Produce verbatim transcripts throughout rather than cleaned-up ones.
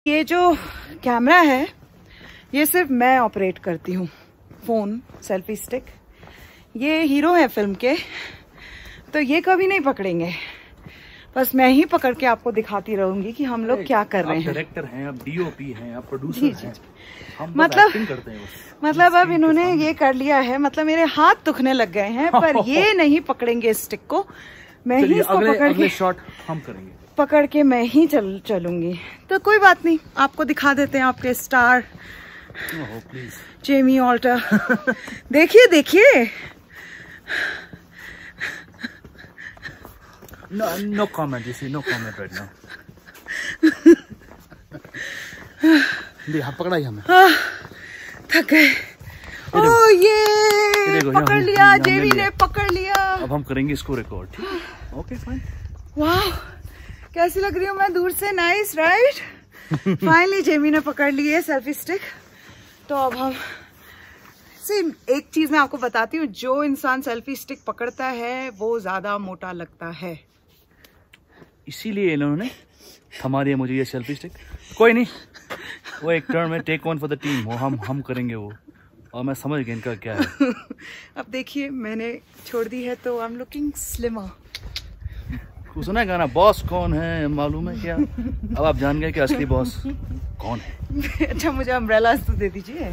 ये जो कैमरा है ये सिर्फ मैं ऑपरेट करती हूँ, फोन सेल्फी स्टिक। ये हीरो है फिल्म के, तो ये कभी नहीं पकड़ेंगे, बस मैं ही पकड़ के आपको दिखाती रहूंगी कि हम लोग क्या कर रहे हैं। डायरेक्टर हैं, आप डीओपी हैं, आप प्रोड्यूसर हैं, हम मतलब करते हैं बस। मतलब अब इन्होंने ये कर लिया है, मतलब मेरे हाथ दुखने लग गए हैं, पर ये नहीं पकड़ेंगे स्टिक को, मैं ही इसको अगले, पकड़ अगले के शॉट हम करेंगे, पकड़ के मैं ही चल चलूंगी। तो कोई बात नहीं, आपको दिखा देते हैं आपके स्टार प्लीज जेमी ऑल्टर। देखिए देखिए, No, no comment, you see, no comment right now. हाँ, पकड़ा ही हमें। थक गए। ओह ये पकड़ लिया, जेमी ने पकड़ लिया। अब हम करेंगे इसको रिकॉर्ड, ठीक है? Okay fine. वाह, कैसी लग रही हूँ मैं दूर से? Nice right. फाइनली जेमी ने पकड़ ली है सेल्फी स्टिक। तो अब हम सी एक चीज मैं आपको बताती हूँ, जो इंसान सेल्फी स्टिक पकड़ता है वो ज्यादा मोटा लगता है, इसीलिए इन्होंने थमा दिया मुझे ये सेल्फी स्टिक। कोई नहीं, वो एक टर्न में take one for the team, वो हम हम करेंगे वो, और मैं समझ गया इनका क्या है। अब देखिए मैंने छोड़ दी है तो आई एम लुकिंग स्लिमर। सुना है गाना, बॉस कौन है मालूम है क्या? अब आप जान गए कि असली बॉस कौन है। अच्छा मुझे अम्ब्रेला तो दे दीजिए।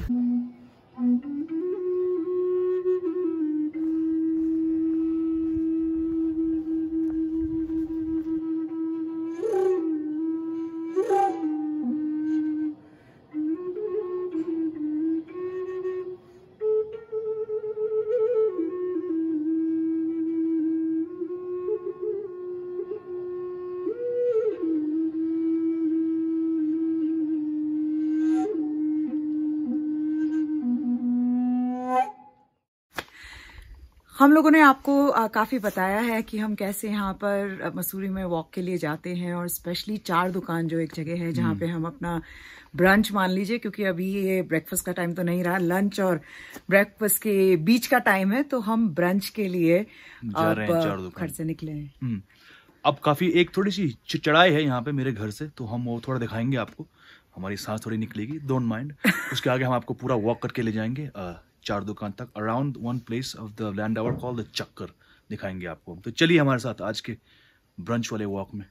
हम लोगों ने आपको आ, काफी बताया है कि हम कैसे यहाँ पर मसूरी में वॉक के लिए जाते हैं, और स्पेशली चार दुकान जो एक जगह है जहाँ पे हम अपना ब्रंच मान लीजिए, क्योंकि अभी ये ब्रेकफास्ट का टाइम तो नहीं रहा, लंच और ब्रेकफास्ट के बीच का टाइम है, तो हम ब्रंच के लिए अब घर से निकले हैं। अब काफी एक थोड़ी सी चढ़ाई है यहाँ पे मेरे घर से, तो हम वो थोड़ा दिखाएंगे आपको, हमारी सांस थोड़ी निकलेगी, डोंट माइंड। उसके आगे हम आपको पूरा वॉक करके ले जाएंगे चार दुकान तक, around one place of the land our called the चक्कर दिखाएंगे आपको। तो चलिए हमारे साथ आज के ब्रंच वाले वॉक में।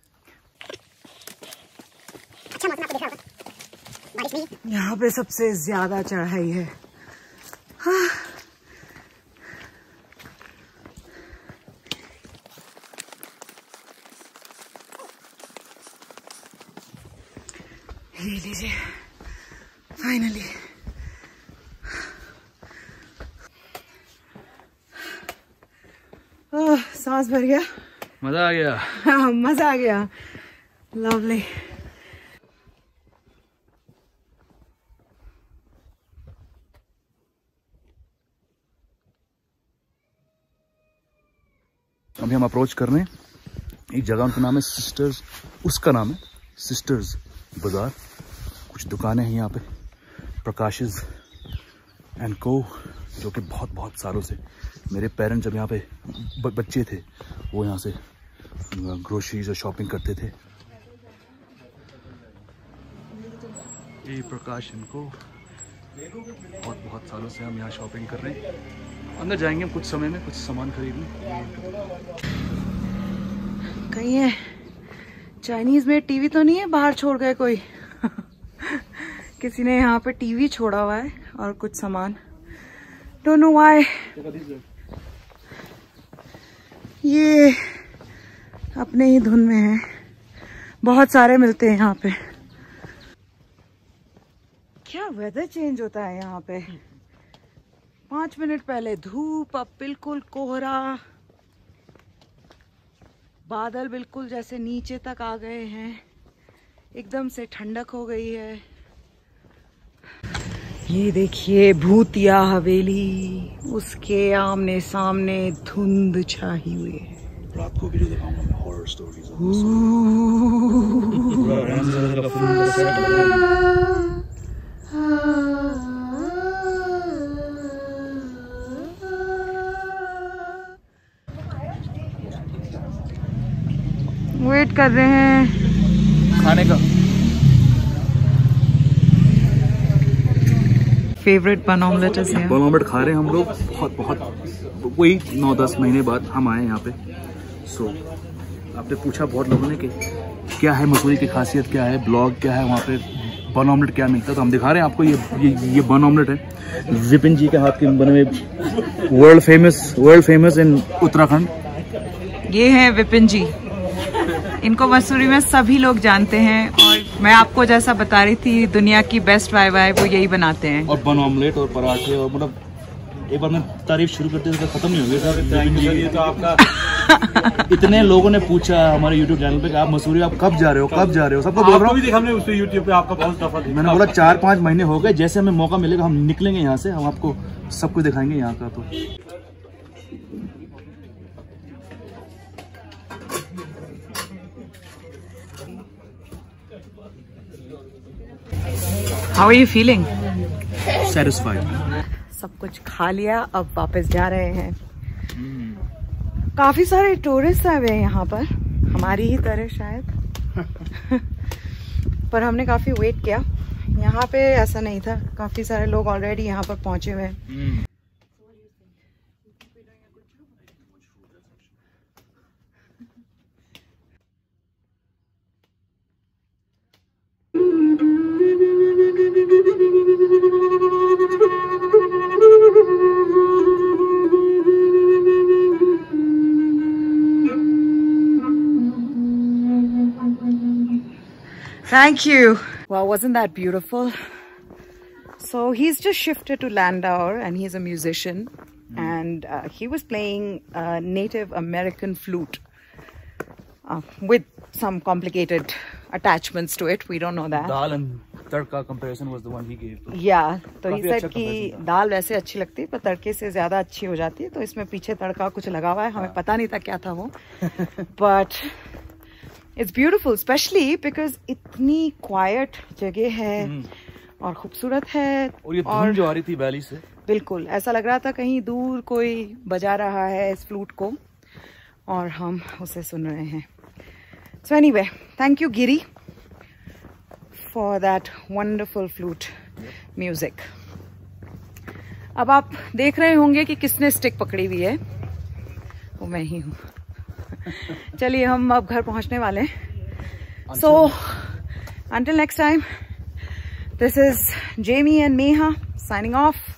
अच्छा मौसम आपको देखा होगा, यहाँ पे सबसे ज्यादा चढ़ाई है। हाँ। ये लीजिए फाइनली। ओह सांस भर गया, मजा आ गया। हाँ मजा आ गया, लवली। अभी हम अप्रोच कर रहे हैं एक जगह, उनका नाम है सिस्टर्स, उसका नाम है सिस्टर्स बाजार। कुछ दुकानें हैं यहाँ पे, प्रकाशेस एंड को, जो कि बहुत बहुत सालों से मेरे पेरेंट्स जब यहाँ पे बच्चे थे वो यहाँ से ग्रोसरीज और शॉपिंग करते थे। ये प्रकाश इनको बहुत बहुत सालों से हम यहाँ शॉपिंग कर रहे हैं। अंदर जाएंगे हम कुछ समय में कुछ सामान खरीदने। कहीं है चाइनीज में टीवी तो नहीं है बाहर छोड़ गए कोई? किसी ने यहाँ पे टीवी छोड़ा हुआ है और कुछ सामान, डोंट नो व्हाई। ये अपने ही धुन में है, बहुत सारे मिलते हैं यहाँ पे। क्या वेदर चेंज होता है यहाँ पे, पांच मिनट पहले धूप, अब बिल्कुल कोहरा, बादल बिल्कुल जैसे नीचे तक आ गए हैं, एकदम से ठंडक हो गई है। ये देखिए भूतिया हवेली, उसके आमने सामने धुंध छाई हुई है। रात को वीडियो दिखाऊंगा मैं, हॉरर स्टोरीज। वेट कर रहे हैं खाने का। favorite bun omelette is here. Bun omelette खा रहे हैं हम लोग बहुत बहुत वही नौ दस महीने बाद हम आए यहाँ पे। सो so, आपने पूछा बहुत लोगों ने कि क्या है मसूरी की खासियत, क्या है ब्लॉग, क्या है वहाँ पे बन ऑमलेट क्या मिलता है, तो हम दिखा रहे हैं आपको। ये ये, ये बन ऑमलेट है विपिन जी के हाथ के बने हुए, world famous world famous in Uttarakhand. ये है विपिन जी, इनको मसूरी में सभी लोग जानते हैं और मैं आपको जैसा बता रही थी दुनिया की बेस्ट वाई वाई वो यही बनाते हैं। और बन ऑमलेट और पराठे और मतलब एक बार मैं तारीफ शुरू करते थे खत्म नहीं होगी सर। ये तो आपका इतने लोगों ने पूछा हमारे यूट्यूब चैनल पे कि आप मसूरी आप कब जा रहे हो कब जा रहे हो, सबको बोल रहा हूँ। हमने उस पे यूट्यूब पे आपका बहुत सफर देखा। मैंने बोला चार पाँच महीने हो गए, जैसे हमें मौका मिलेगा हम निकलेंगे यहाँ से, हम आपको सब कुछ दिखाएंगे यहाँ का। तो How are you feeling? Satisfied. सब कुछ खा लिया, अब वापस जा रहे हैं। काफी सारे टूरिस्ट आए हुए हैं यहाँ पर, हमारी ही तरह शायद पर हमने काफी वेट किया। यहाँ पे ऐसा नहीं था, काफी सारे लोग ऑलरेडी यहाँ पर पहुंचे हुए हैं। Thank you. Wow, wasn't that beautiful? So he's just shifted to Landauer and he's a musician. Mm. And uh, he was playing a Native American flute uh, with some complicated attachments to it. We don't know that. Dal and tadka comparison was the one he gave. Yeah. तो he said कि दाल वैसे अच्छी लगती है पर तड़के से ज्यादा अच्छी हो जाती है, तो इसमें पीछे तड़का कुछ लगा हुआ है, हमें पता नहीं था क्या था वो। But It's beautiful, especially because इतनी quiet जगह है और खूबसूरत है। और ये धुन जो आ रही थी वैली से, बिल्कुल ऐसा लग रहा था कहीं दूर कोई बजा रहा है इस फ्लूट को और हम उसे सुन रहे हैं। So anyway, thank you Giri for that wonderful flute music. अब आप देख रहे होंगे कि किसने स्टिक पकड़ी हुई है, वो मैं ही हूँ। चलिए हम अब घर पहुंचने वाले हैं। सो until next time, this is Jamie and Meha signing off.